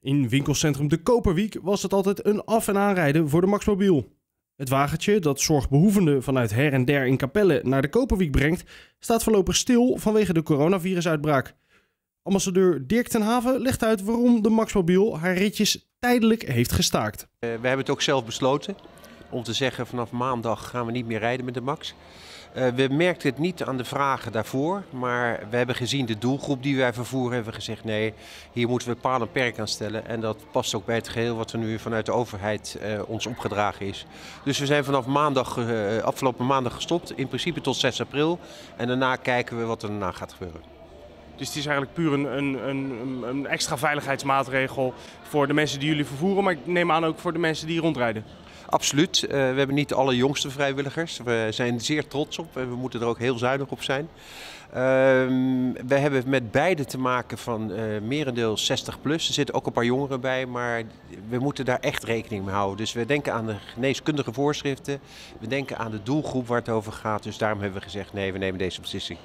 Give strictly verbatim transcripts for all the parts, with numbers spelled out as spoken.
In winkelcentrum De Koperwiek was het altijd een af- en aanrijden voor de Maxmobiel. Het wagentje dat zorgbehoevenden vanuit her en der in Capelle naar De Koperwiek brengt, staat voorlopig stil vanwege de coronavirusuitbraak. Ambassadeur Dirk ten Haven legt uit waarom de Maxmobiel haar ritjes tijdelijk heeft gestaakt. Uh, we hebben het ook zelf besloten om te zeggen vanaf maandag gaan we niet meer rijden met de Max. Uh, we merkten het niet aan de vragen daarvoor, maar we hebben gezien de doelgroep die wij vervoeren, hebben we gezegd nee, hier moeten we paal en perk aan stellen. En dat past ook bij het geheel wat er nu vanuit de overheid uh, ons opgedragen is. Dus we zijn vanaf maandag, uh, afgelopen maandag gestopt, in principe tot zes april. En daarna kijken we wat er daarna gaat gebeuren. Dus het is eigenlijk puur een, een, een, een extra veiligheidsmaatregel voor de mensen die jullie vervoeren, maar ik neem aan ook voor de mensen die rondrijden. Absoluut. Uh, we hebben niet de allerjongste vrijwilligers. We zijn zeer trots op en we moeten er ook heel zuinig op zijn. Uh, we hebben met beide te maken van uh, merendeel zestig plus. Er zitten ook een paar jongeren bij, maar we moeten daar echt rekening mee houden. Dus we denken aan de geneeskundige voorschriften. We denken aan de doelgroep waar het over gaat. Dus daarom hebben we gezegd nee, we nemen deze beslissing.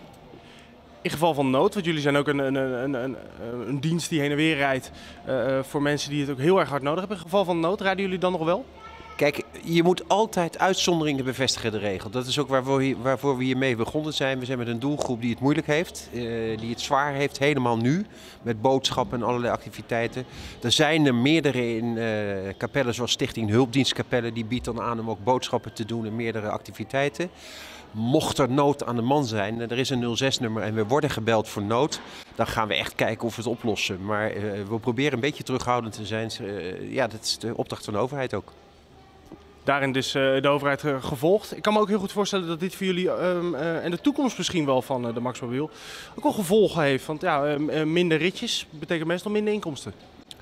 In geval van nood, want jullie zijn ook een, een, een, een, een dienst die heen en weer rijdt uh, voor mensen die het ook heel erg hard nodig hebben. In geval van nood, rijden jullie dan nog wel? Kijk, je moet altijd uitzonderingen bevestigen, de regel. Dat is ook waarvoor, waarvoor we hiermee begonnen zijn. We zijn met een doelgroep die het moeilijk heeft, uh, die het zwaar heeft, helemaal nu. Met boodschappen en allerlei activiteiten. Er zijn er meerdere in uh, Capelle, zoals Stichting Hulpdienst Capelle. Die biedt dan aan om ook boodschappen te doen en meerdere activiteiten. Mocht er nood aan de man zijn, er is een nul zes nummer en we worden gebeld voor nood, dan gaan we echt kijken of we het oplossen. Maar uh, we proberen een beetje terughoudend te zijn. Uh, ja, dat is de opdracht van de overheid ook. Daarin dus uh, de overheid uh, gevolgd. Ik kan me ook heel goed voorstellen dat dit voor jullie um, uh, en de toekomst misschien wel van uh, de Maxmobiel ook wel gevolgen heeft. Want ja, uh, minder ritjes betekent meestal minder inkomsten.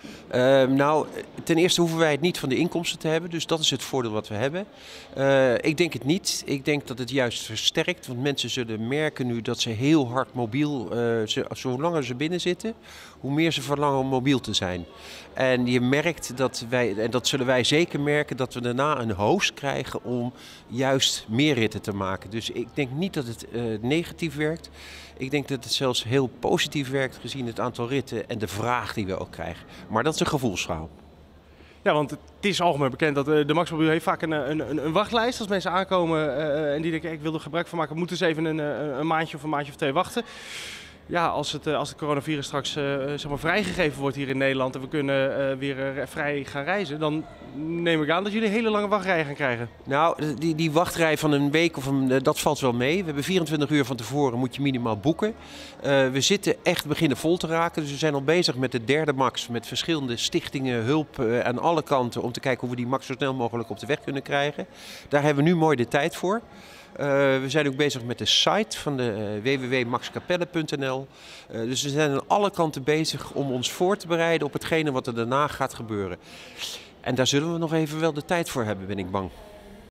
Uh, nou, ten eerste hoeven wij het niet van de inkomsten te hebben, dus dat is het voordeel wat we hebben. Uh, ik denk het niet. Ik denk dat het juist versterkt, want mensen zullen merken nu dat ze heel hard mobiel, uh, ze, zo langer ze binnen zitten, hoe meer ze verlangen om mobiel te zijn. En je merkt dat wij, en dat zullen wij zeker merken, dat we daarna een host krijgen om juist meer ritten te maken. Dus ik denk niet dat het uh, negatief werkt. Ik denk dat het zelfs heel positief werkt gezien het aantal ritten en de vraag die we ook krijgen. Maar dat is een gevoelsverhaal. Ja, want het is algemeen bekend dat de Maxmobiel heeft vaak een, een, een wachtlijst. Als mensen aankomen uh, en die denken ik wil er gebruik van maken, moeten ze even een, een maandje of een maandje of twee wachten. Ja, als het, als het coronavirus straks uh, zeg maar vrijgegeven wordt hier in Nederland en we kunnen uh, weer uh, vrij gaan reizen, dan neem ik aan dat jullie hele lange wachtrijen gaan krijgen. Nou, die, die wachtrij van een week, of een, dat valt wel mee. We hebben vierentwintig uur van tevoren, moet je minimaal boeken. Uh, we zitten echt beginnen vol te raken, dus we zijn al bezig met de derde Max, met verschillende stichtingen, hulp uh, aan alle kanten, om te kijken hoe we die Max zo snel mogelijk op de weg kunnen krijgen. Daar hebben we nu mooi de tijd voor. Uh, we zijn ook bezig met de site van de uh, w w w punt max capelle punt n l. Uh, dus we zijn aan alle kanten bezig om ons voor te bereiden op hetgene wat er daarna gaat gebeuren. En daar zullen we nog even wel de tijd voor hebben, ben ik bang.